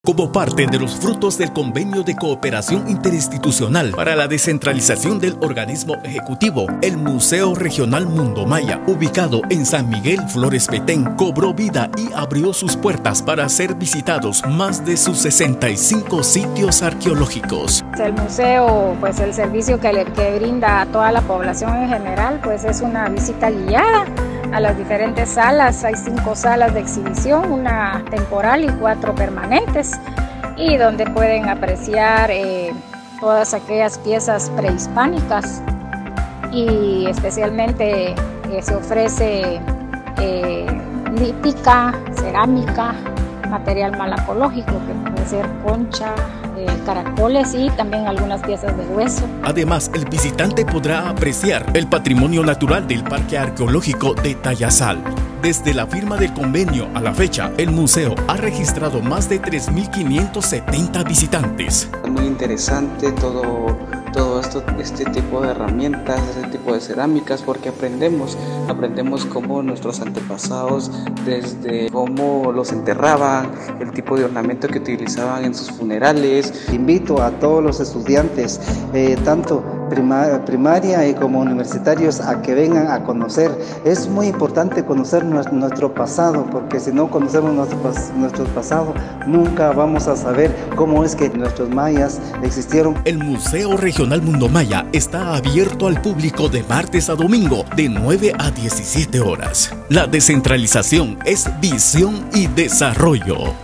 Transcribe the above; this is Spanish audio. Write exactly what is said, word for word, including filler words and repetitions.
Como parte de los frutos del Convenio de Cooperación Interinstitucional para la Descentralización del Organismo Ejecutivo, el Museo Regional Mundo Maya, ubicado en San Miguel Flores Petén, cobró vida y abrió sus puertas para ser visitados más de sus sesenta y cinco sitios arqueológicos. El museo, pues el servicio que, le, que brinda a toda la población en general, pues es una visita guiada a las diferentes salas. Hay cinco salas de exhibición, una temporal y cuatro permanentes, y donde pueden apreciar eh, todas aquellas piezas prehispánicas, y especialmente eh, se ofrece eh, lítica, cerámica, material malacológico que puede ser concha, eh, caracoles y también algunas piezas de hueso. Además, el visitante podrá apreciar el patrimonio natural del Parque Arqueológico de Tayasal. Desde la firma del convenio a la fecha, el museo ha registrado más de tres mil quinientos setenta visitantes. Es muy interesante todo, todo esto, este tipo de herramientas, este tipo de cerámicas, porque aprendemos, aprendemos cómo nuestros antepasados, desde cómo los enterraban, el tipo de ornamento que utilizaban en sus funerales. Invito a todos los estudiantes, eh, tanto primaria y como universitarios, a que vengan a conocer. Es muy importante conocer nuestro pasado, porque si no conocemos nuestro, nuestro pasado, nunca vamos a saber cómo es que nuestros mayas existieron. El Museo Regional Mundo Maya está abierto al público de martes a domingo, de nueve a diecisiete horas. La descentralización es visión y desarrollo.